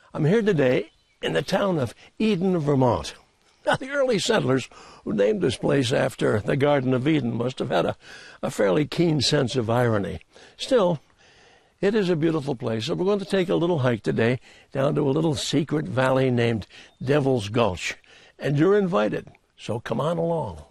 I'm here today in the town of Eden, Vermont. Now, the early settlers who named this place after the Garden of Eden must have had a fairly keen sense of irony. Still, it is a beautiful place, so we're going to take a little hike today down to a little secret valley named Devil's Gulch. And you're invited, so come on along.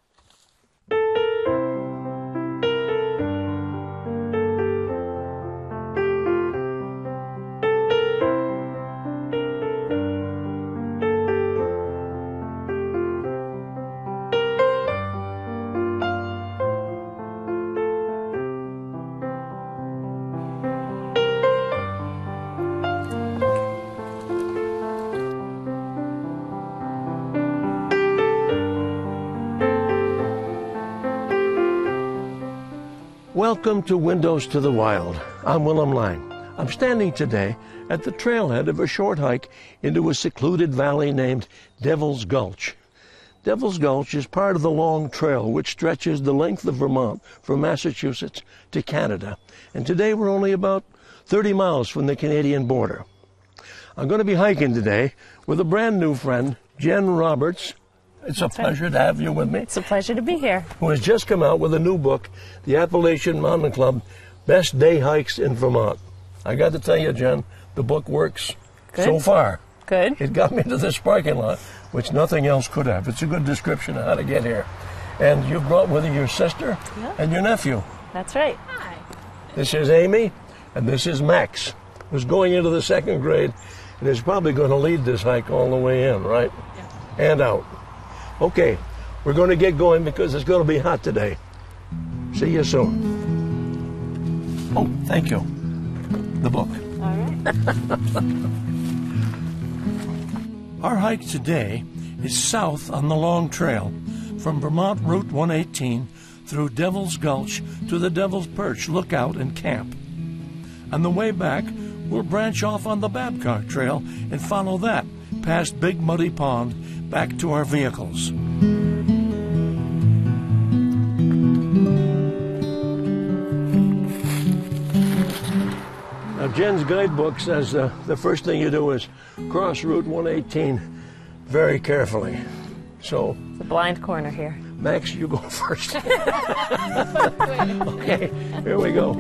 Welcome to Windows to the Wild. I'm Will Lange. I'm standing today at the trailhead of a short hike into a secluded valley named Devil's Gulch. Devil's Gulch is part of the Long Trail, which stretches the length of Vermont from Massachusetts to Canada. And today we're only about 30 miles from the Canadian border. I'm going to be hiking today with a brand new friend, Jen Roberts. It's a pleasure to have you with me. It's a pleasure to be here. Who has just come out with a new book, The Appalachian Mountain Club, Best Day Hikes in Vermont. I got to tell you, Jen, the book works so far. Good. It got me to this parking lot, which nothing else could have. It's a good description of how to get here. And you brought with you your sister and your nephew. That's right. Hi. This is Amy, and this is Max, who's going into the second grade, and is probably going to lead this hike all the way in, right? Yeah. And out. Okay, we're going to get going because it's going to be hot today. See you soon. Oh, thank you. The book. All right. Our hike today is south on the Long Trail from Vermont Route 118 through Devil's Gulch to the Devil's Perch Lookout and Camp. On the way back, we'll branch off on the Babcock Trail and follow that past Big Muddy Pond back to our vehicles. Now, Jen's guidebook says the first thing you do is cross Route 118 very carefully. So, it's a blind corner here. Max, you go first. Okay, here we go.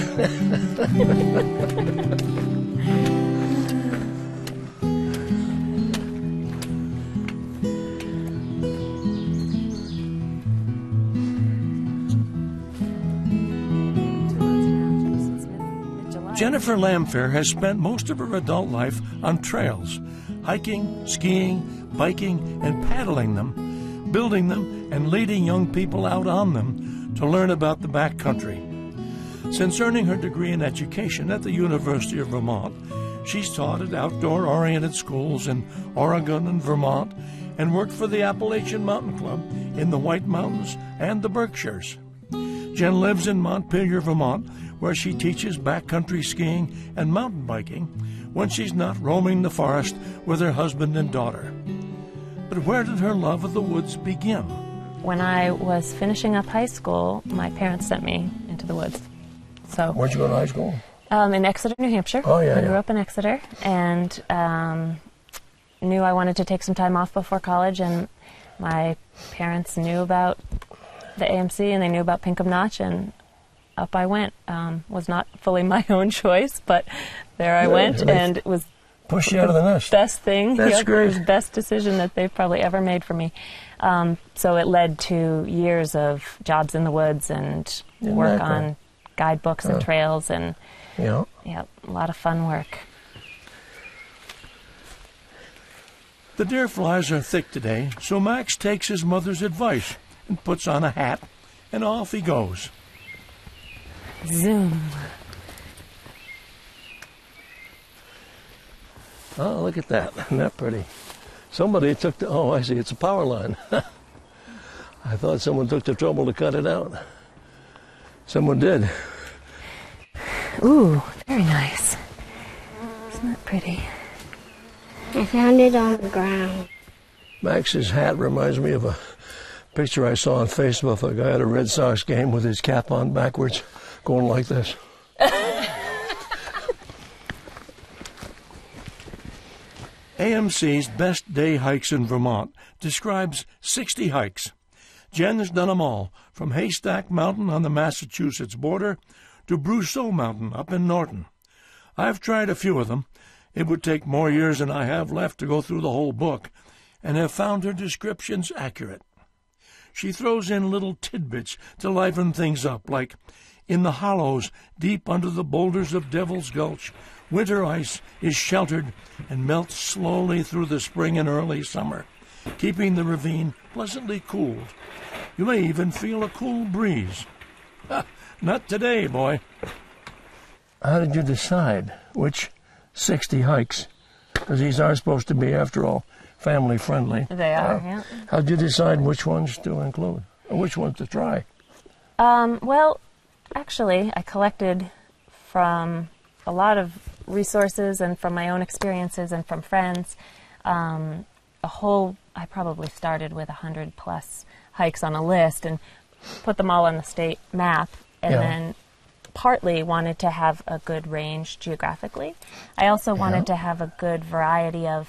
Jennifer Lamphere has spent most of her adult life on trails, hiking, skiing, biking, and paddling them, building them, and leading young people out on them to learn about the backcountry. Since earning her degree in education at the University of Vermont, she's taught at outdoor-oriented schools in Oregon and Vermont and worked for the Appalachian Mountain Club in the White Mountains and the Berkshires. Jen lives in Montpelier, Vermont, where she teaches backcountry skiing and mountain biking when she's not roaming the forest with her husband and daughter. But where did her love of the woods begin? When I was finishing up high school, my parents sent me into the woods. So where'd you go to high school? In Exeter, New Hampshire. Oh, yeah. I grew up in Exeter and knew I wanted to take some time off before college, and my parents knew about the AMC and they knew about Pinkham Notch, and up I went. Was not fully my own choice, but there I went, and it was push you out of the nest. Best thing. That's great. It was the best decision that they've probably ever made for me. So it led to years of jobs in the woods and work on guidebooks and trails, and a lot of fun work. The deer flies are thick today, so Max takes his mother's advice and puts on a hat, and off he goes. Zoom. Oh, look at that. Isn't that pretty? Somebody took the... Oh, I see. It's a power line. I thought someone took the trouble to cut it out. Someone did. Ooh, very nice. Isn't that pretty? I found it on the ground. Max's hat reminds me of a picture I saw on Facebook of a guy at a Red Sox game with his cap on backwards, going like this. AMC's Best Day Hikes in Vermont describes 60 hikes. Jen has done them all, from Haystack Mountain on the Massachusetts border to Brousseau Mountain up in Norton. I've tried a few of them. It would take more years than I have left to go through the whole book, and have found her descriptions accurate. She throws in little tidbits to liven things up, like, in the hollows deep under the boulders of Devil's Gulch, winter ice is sheltered and melts slowly through the spring and early summer, keeping the ravine pleasantly cooled. You may even feel a cool breeze. Not today, boy. How did you decide which 60 hikes? Because these are supposed to be, after all, family-friendly. They are, yeah. How did you decide which ones to include, or which ones to try? Well, actually, I collected from a lot of resources and from my own experiences and from friends. I probably started with 100+ hikes on a list and put them all on the state map, and then partly wanted to have a good range geographically. I also wanted to have a good variety of,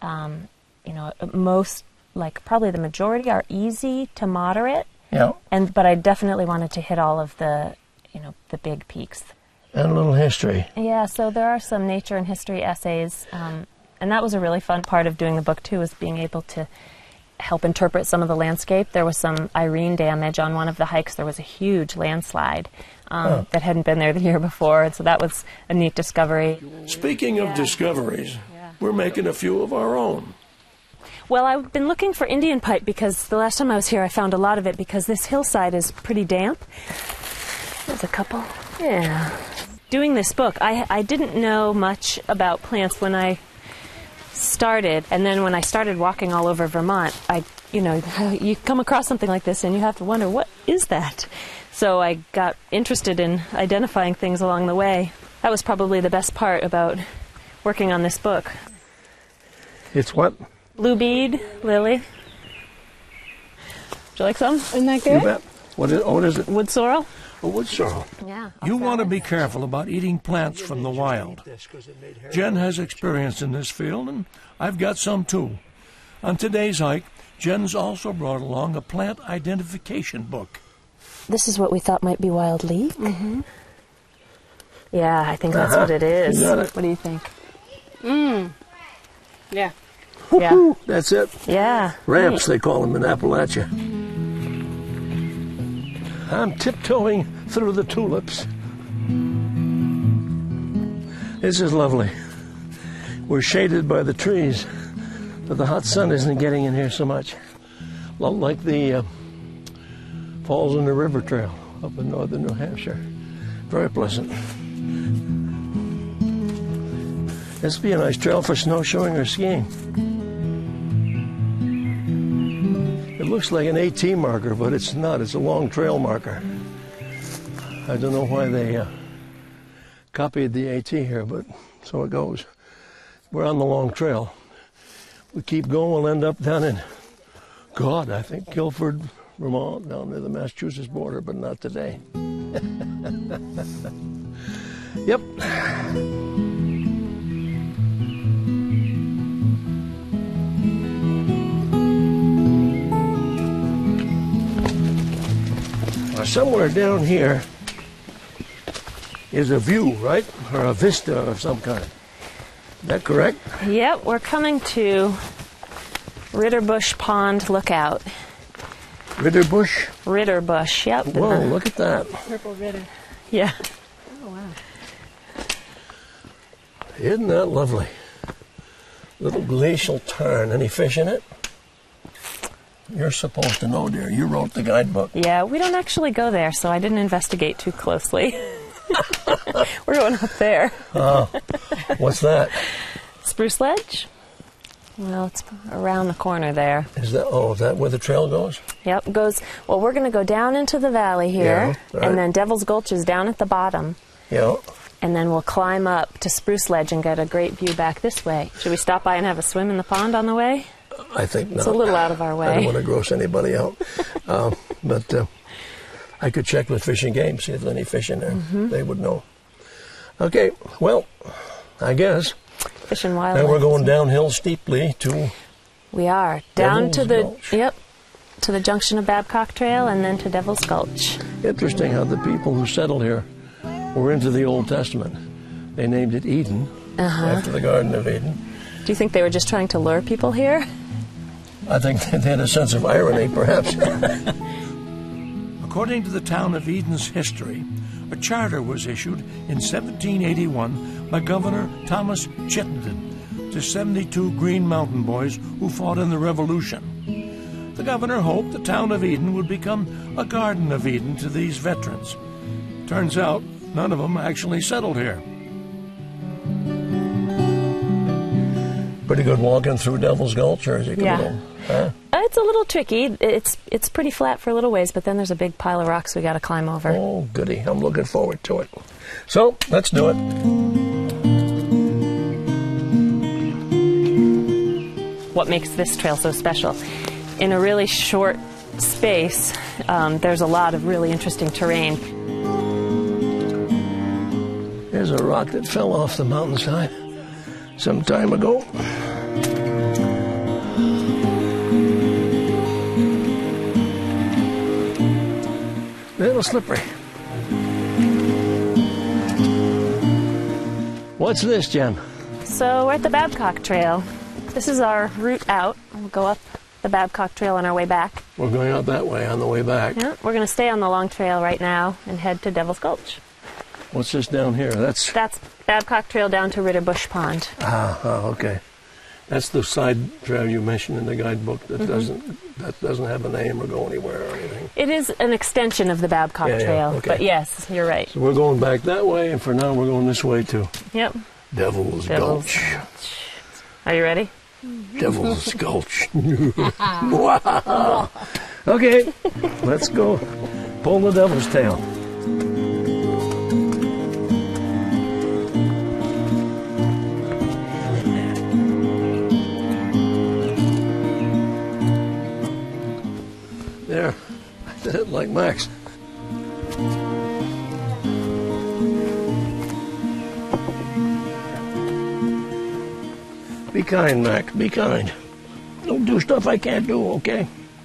most, like probably the majority are easy to moderate. Yeah. But I definitely wanted to hit all of the big peaks. And a little history. Yeah, so there are some nature and history essays, and that was a really fun part of doing the book too, was being able to help interpret some of the landscape. There was some Irene damage on one of the hikes. There was a huge landslide that hadn't been there the year before, and so that was a neat discovery. Speaking of discoveries, we're making a few of our own. Well, I've been looking for Indian pipe because the last time I was here I found a lot of it because this hillside is pretty damp. There's a couple. Yeah. Doing this book, I didn't know much about plants when I started, and then when I started walking all over Vermont, you come across something like this and you have to wonder, what is that? So I got interested in identifying things along the way. That was probably the best part about working on this book. It's what? Blue bead, lily. Would you like some? Isn't that good? You bet. What is it? Wood sorrel. A wood sorrel. Yeah. You want to be careful about eating plants from the wild. Jen has experience in this field, and I've got some too. On today's hike, Jen's also brought along a plant identification book. This is what we thought might be wild leek. Mm-hmm. Yeah, I think that's what it is. You got it. What do you think? Yeah. Yeah. That's it. Yeah. Ramps, they call them in Appalachia. I'm tiptoeing through the tulips. This is lovely. We're shaded by the trees, but the hot sun isn't getting in here so much. Like the falls in the river trail up in northern New Hampshire. Very pleasant. This would be a nice trail for snowshoeing or skiing. It looks like an AT marker, but it's not. It's a long trail marker. I don't know why they copied the AT here, but so it goes. We're on the long trail. We keep going, we'll end up down in, I think Guilford, Vermont, down near the Massachusetts border, but not today. Yep. Somewhere down here is a view, right? Or a vista of some kind. Is that correct? Yep, we're coming to Ritterbush Pond Lookout. Ritterbush? Ritterbush, yep. Whoa, look at that. Purple ritter. Yeah. Oh, wow. Isn't that lovely? Little glacial tarn. Any fish in it? You're supposed to know, dear. You wrote the guidebook. Yeah, we don't actually go there, so I didn't investigate too closely. We're going up there. What's that? Spruce Ledge? Well, it's around the corner there. Is that where the trail goes? Yep, we're going to go down into the valley here, right. And then Devil's Gulch is down at the bottom. Yeah. And then we'll climb up to Spruce Ledge and get a great view back this way. Should we stop by and have a swim in the pond on the way? I think not. It's a little out of our way. I don't want to gross anybody out. But I could check with Fish and Game, see if there's any fish in there. Mm-hmm. They would know. Okay, well, I guess Fish and Wildlife. And we're going downhill steeply to... We are. Down to the... Gulch. Yep. To the junction of Babcock Trail and then to Devil's Gulch. Interesting how the people who settled here were into the Old Testament. They named it Eden, after the Garden of Eden. Do you think they were just trying to lure people here? I think they had a sense of irony, perhaps. According to the town of Eden's history, a charter was issued in 1781 by Governor Thomas Chittenden to 72 Green Mountain boys who fought in the Revolution. The governor hoped the town of Eden would become a Garden of Eden to these veterans. Turns out, none of them actually settled here. Pretty good walking through Devil's Gulch, or is it Yeah. a little... Huh? It's a little tricky. It's pretty flat for a little ways, but then there's a big pile of rocks we got to climb over. Oh, goody. I'm looking forward to it. So, let's do it. What makes this trail so special? In a really short space, there's a lot of really interesting terrain. There's a rock that fell off the mountainside some time ago. A little slippery. What's this, Jen? So we're at the Babcock Trail. This is our route out. We'll go up the Babcock Trail on our way back. We're going out that way on the way back. Yeah, we're going to stay on the Long Trail right now and head to Devil's Gulch. What's this down here? That's Babcock Trail down to Ritterbush Pond. Okay. That's the side trail you mentioned in the guidebook that doesn't have a name or go anywhere or anything. It is an extension of the Babcock Trail, okay. but yes, you're right. So we're going back that way, and for now we're going this way too. Yep. Devil's Gulch. Are you ready? Devil's Gulch. Wow. Okay, let's go. Pull the devil's tail. There, I did it like Max. Be kind, Max, be kind. Don't do stuff I can't do, okay?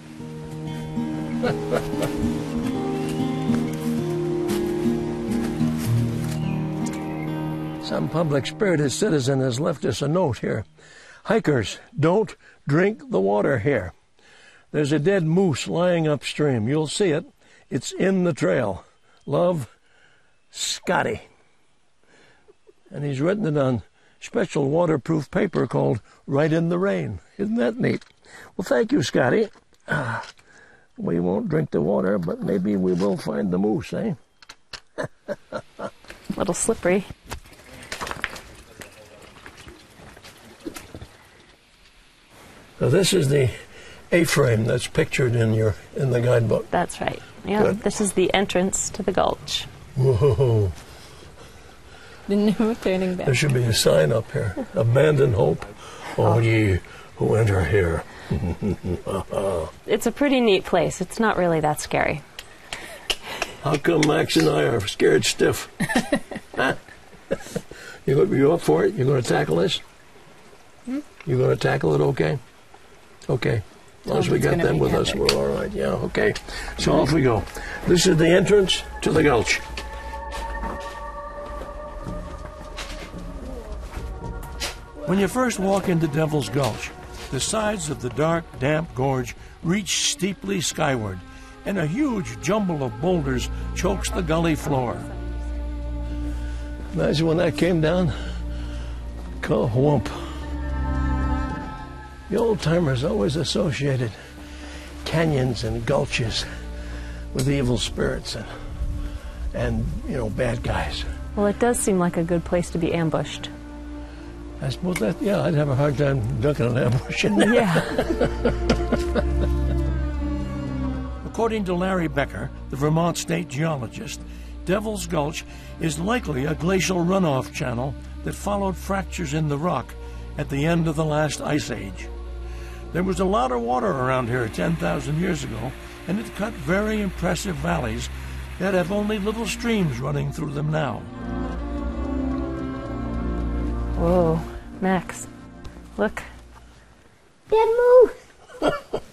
Some public-spirited citizen has left us a note here. Hikers, don't drink the water here. There's a dead moose lying upstream. You'll see it. It's in the trail. Love, Scotty. And he's written it on special waterproof paper called Right in the Rain. Isn't that neat? Well, thank you, Scotty. We won't drink the water, but maybe we will find the moose, eh? A little slippery. So this is the A-frame that's pictured in the guidebook. That's right. Yeah, Good. This is the entrance to the gulch. Whoa. No turning back. There should be a sign up here. Abandon hope, all ye who enter here. It's a pretty neat place. It's not really that scary. How come Max and I are scared stiff? Huh? You up for it? You going to tackle this? You going to tackle it okay? Okay. As long as we got them with us, we're all right. Yeah, okay. So off we go. This is the entrance to the gulch. When you first walk into Devil's Gulch, the sides of the dark, damp gorge reach steeply skyward, and a huge jumble of boulders chokes the gully floor. Imagine when that came down. Whoomp. The old-timers always associated canyons and gulches with evil spirits and bad guys. Well, it does seem like a good place to be ambushed. I suppose I'd have a hard time ducking an ambush in there. Yeah. According to Larry Becker, the Vermont state geologist, Devil's Gulch is likely a glacial runoff channel that followed fractures in the rock at the end of the last ice age. There was a lot of water around here 10,000 years ago, and it cut very impressive valleys that have only little streams running through them now. Whoa. Max, look. Dead moose.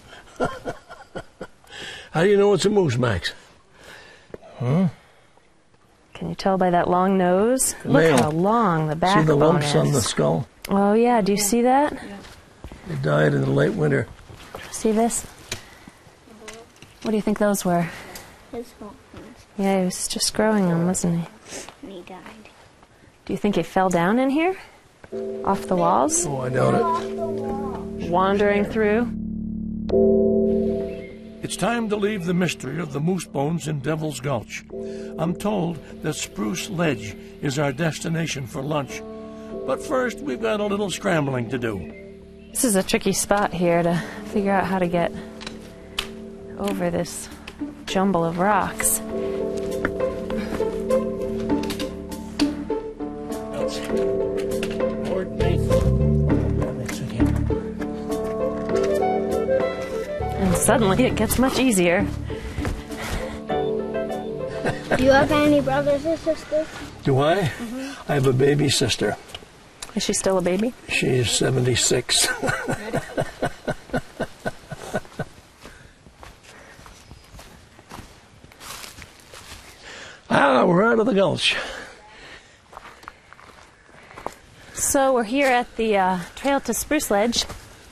How do you know it's a moose, Max? Huh? Can you tell by that long nose? Male. Look how long the backbone is. See the lumps on the skull? Oh yeah, do you see that? They died in the late winter. See this? What do you think those were? His horns. Yeah, he was just growing them, wasn't he? And he died. Do you think he fell down in here? Off the walls? Oh, I doubt it. Wandering through? It's time to leave the mystery of the moose bones in Devil's Gulch. I'm told that Spruce Ledge is our destination for lunch. But first, we've got a little scrambling to do. This is a tricky spot here to figure out how to get over this jumble of rocks. And suddenly it gets much easier. Do you have any brothers or sisters? Do I? I have a baby sister. Is she still a baby? She's 76. We're out of the gulch. So we're here at the trail to Spruce Ledge.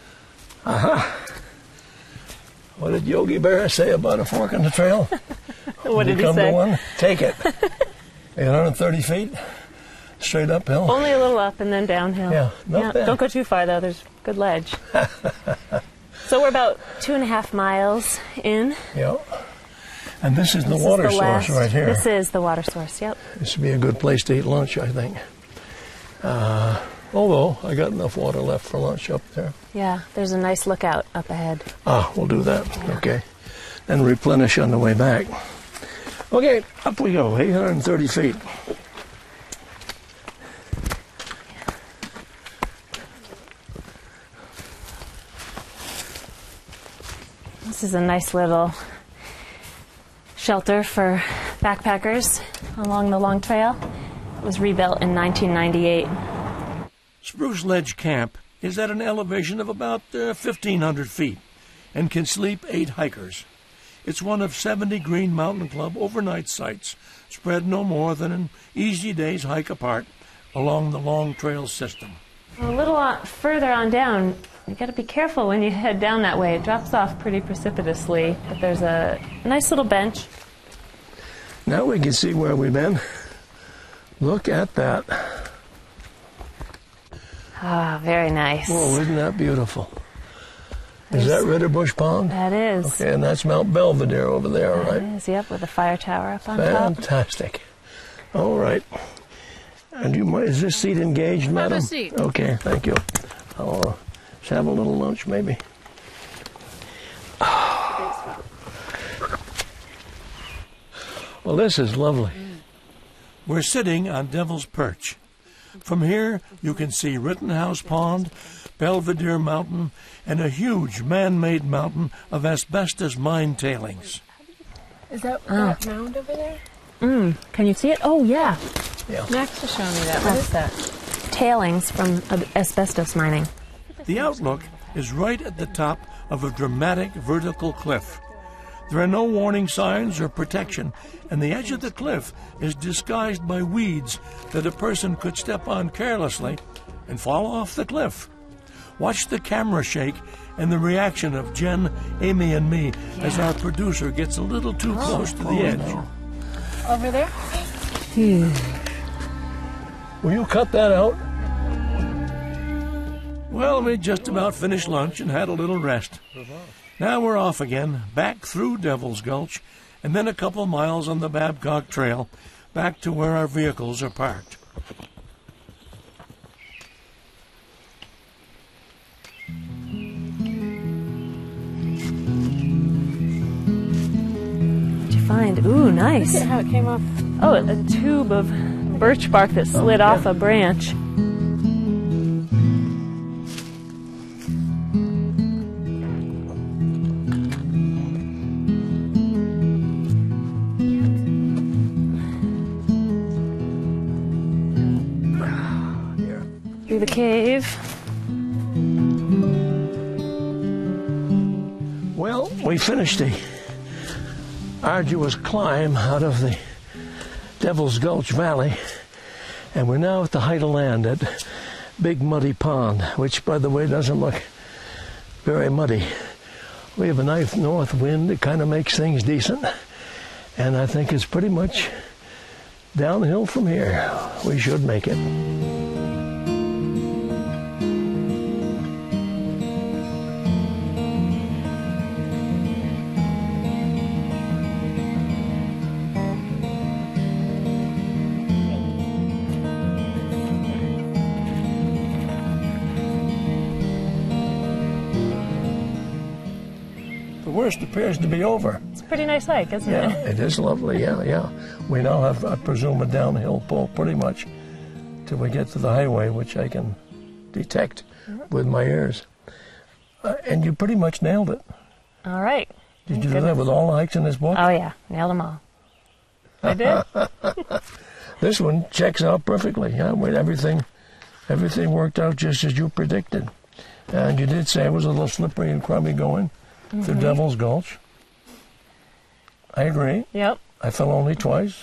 What did Yogi Bear say about a fork in the trail? What did he come say? to one, take it. 830 feet, straight uphill. Only a little up and then downhill. Yeah, not bad. Don't go too far though, there's good ledge. So we're about 2.5 miles in. Yep. And this is the This water is the source last- right here. This is the water source, yep. This would be a good place to eat lunch, I think. Although, I got enough water left for lunch up there. Yeah, there's a nice lookout up ahead. We'll do that. Okay. Then replenish on the way back. Okay, up we go, 830 feet. This is a nice little shelter for backpackers along the Long Trail. It was rebuilt in 1998. Spruce Ledge Camp is at an elevation of about 1,500 feet and can sleep 8 hikers. It's one of 70 Green Mountain Club overnight sites spread no more than an easy day's hike apart along the Long Trail system. A little further on down, you got to be careful when you head down that way. It drops off pretty precipitously, but there's a nice little bench. Now we can see where we've been. Look at that. Very nice. Whoa, isn't that beautiful? Is that Ritterbush Pond? That is. Okay, and that's Mount Belvidere over there, That right? is, yep, with the fire tower up on top. Fantastic. All right. And is this seat engaged, madam? Have a seat. Okay, thank you. I'll just have a little lunch, maybe. Well, this is lovely. We're sitting on Devil's Perch. From here, you can see Rittenhouse Pond, Belvedere Mountain, and a huge man-made mountain of asbestos mine tailings. Is that that mound over there? Can you see it? Oh, yeah. Yeah. Max was showing me that. What is that? Tailings from asbestos mining. The outlook is right at the top of a dramatic vertical cliff. There are no warning signs or protection, and the edge of the cliff is disguised by weeds that a person could step on carelessly and fall off the cliff. Watch the camera shake and the reaction of Jen, Amy, and me as our producer gets a little too close to the edge. Over there? Will you cut that out? Well, we just about finished lunch and had a little rest. Now we're off again, back through Devil's Gulch, and then a couple miles on the Babcock Trail, back to where our vehicles are parked. What'd you find? Ooh, nice. Look at how it came off. Oh, a tube of birch bark that slid off a branch. Through the cave. Well, we finished the arduous climb out of the Devil's Gulch Valley, and we're now at the height of land at Big Muddy Pond, which, by the way, doesn't look very muddy. We have a nice north wind that kind of makes things decent, and I think it's pretty much downhill from here. We should make it. The worst appears to be over. It's a pretty nice hike, isn't Yeah, it? it is lovely, yeah. We now have, I presume, a downhill pull pretty much till we get to the highway, which I can detect with my ears. And you pretty much nailed it. All right. Did you do that with all the hikes in this book? Oh, yeah. Nailed them all. I did. This one checks out perfectly. Yeah, with everything worked out just as you predicted. And you did say it was a little slippery and crummy going through Devil's Gulch. I agree. Yep. I fell only twice.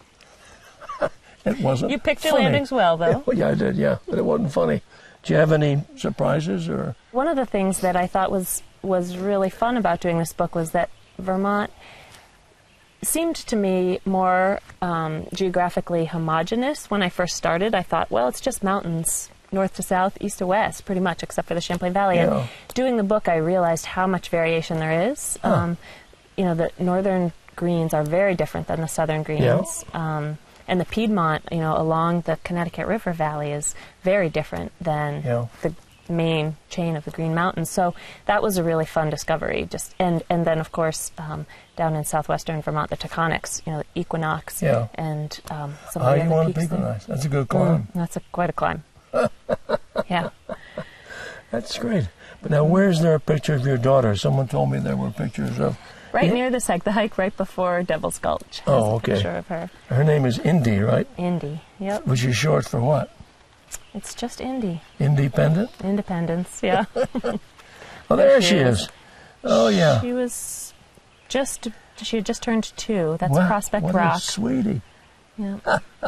It wasn't You picked your funny. landings well, though. Yeah, I did, yeah. But it wasn't funny. Do you have any surprises or? One of the things that I thought was really fun about doing this book was that Vermont seemed to me more geographically homogeneous. When I first started, I thought, well, it's just mountains, north to south, east to west, pretty much, except for the Champlain Valley. Yeah. And doing the book, I realized how much variation there is. You know, the northern greens are very different than the southern greens. Yeah. And the Piedmont, you know, along the Connecticut River Valley is very different than the main chain of the Green Mountains. So that was a really fun discovery. And then, of course, down in southwestern Vermont, the Taconics, you know, the Equinox and some of the you other want peaks to there. Equinox? That's a good climb. That's quite a climb. Yeah. That's great. But now, where's there a picture of your daughter? Someone told me there were pictures of... Right near this hike, the hike right before Devil's Gulch. Oh, Has okay. A picture of her. Her name is Indy, right? Indy, yep. Which is short for what? It's just Indy. Independent? Independence, yeah. Oh, there she is. Oh, yeah. She was she had just turned 2. That's Wow, Prospect what Rock. a sweetie. Yeah.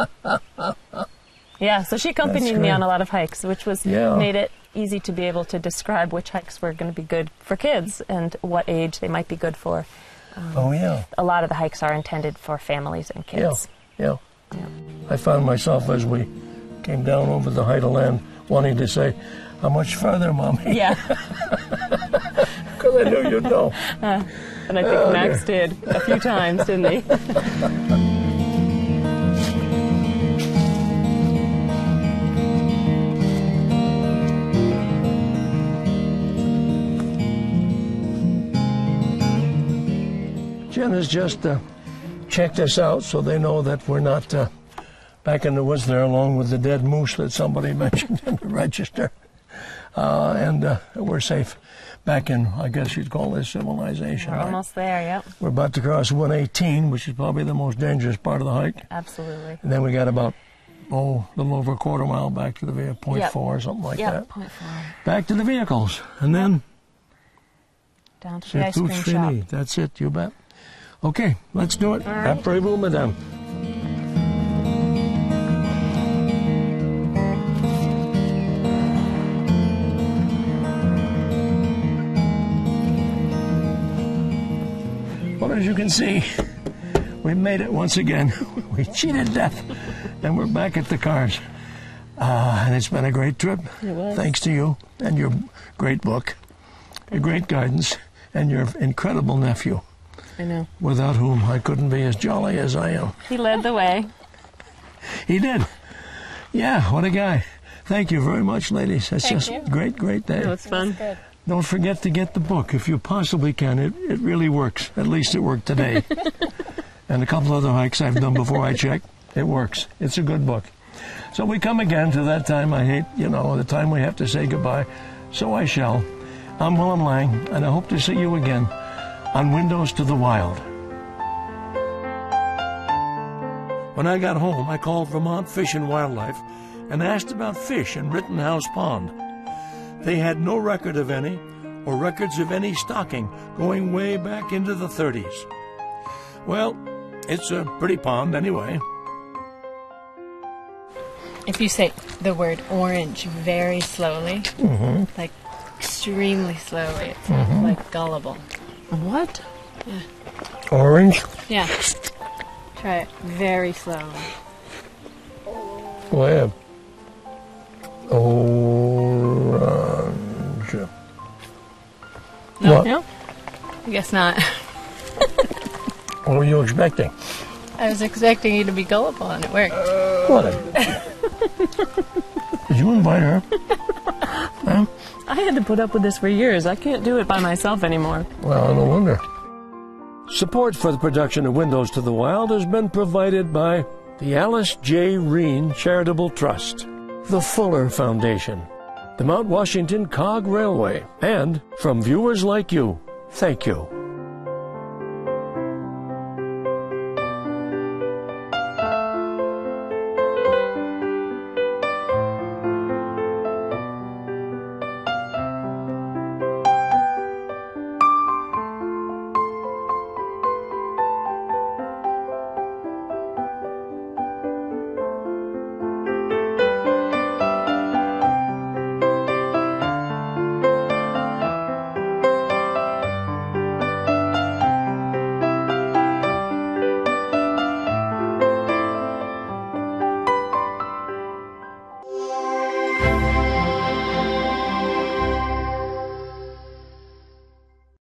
Yeah, so she accompanied That's me great. on a lot of hikes, which was made it easy to be able to describe which hikes were going to be good for kids and what age they might be good for. Oh, yeah. A lot of the hikes are intended for families and kids. Yeah. I found myself as we came down over the height of land wanting to say, how much further, Mommy? Yeah. Because I knew you'd know. And I think Max did a few times, didn't he? Jen has just checked us out so they know that we're not back in the woods there along with the dead moose that somebody mentioned in the register. And we're safe back in, I guess you'd call this civilization. We're right? almost there, yep. We're about to cross 118, which is probably the most dangerous part of the hike. Absolutely. And then we got about, a little over a quarter mile back to the vehicle, 0.4 or something like that. 0.4. Back to the vehicles. And then, Down to the ice cream shop. fini. That's it, you bet. Okay, let's do it. All right. Après-vous, madame. Well, as you can see, we made it once again. We cheated death, and we're back at the cars. And it's been a great trip. It was. Thanks to you and your great book, your great guidance, and your incredible nephew, I know. without whom I couldn't be as jolly as I am. He led the way. He did. Yeah, what a guy. Thank you very much, ladies. It's just a great day. It was fun. Good. Don't forget to get the book if you possibly can. It really works. At least it worked today. And a couple other hikes I've done before I checked. It works. It's a good book. So we come again to that time I hate, the time we have to say goodbye. So I shall. I'm Will Lange, and I hope to see you again on Windows to the Wild. When I got home, I called Vermont Fish and Wildlife and asked about fish in Rittenhouse Pond. They had no record of any, or records of any stocking going way back into the 30s. Well, it's a pretty pond anyway. If you say the word orange very slowly, like extremely slowly, it sounds like gullible. What? Yeah. Orange? Yeah. Try it very slowly. Go ahead. Orange. No? What? No? I guess not. What were you expecting? I was expecting you to be gullible and it worked. What? Did you invite her? Huh? I had to put up with this for years. I can't do it by myself anymore. Well, no wonder. Support for the production of Windows to the Wild has been provided by the Alice J. Reen Charitable Trust, the Fuller Foundation, the Mount Washington Cog Railway, and from viewers like you, thank you.